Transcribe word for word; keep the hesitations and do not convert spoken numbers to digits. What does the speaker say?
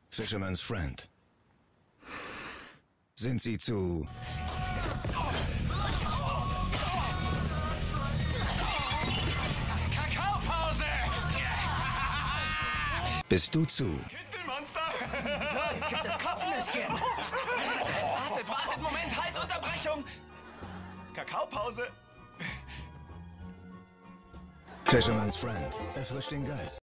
Fisherman's Friend. Sind Sie zu... Kakaopause! Bist du zu... Kitzelmonster! So, jetzt gibt es Kopfnüsschen! wartet, wartet, Moment, halt, Unterbrechung! Kakaopause! Fisherman's Friend. Erfrischt den Geist.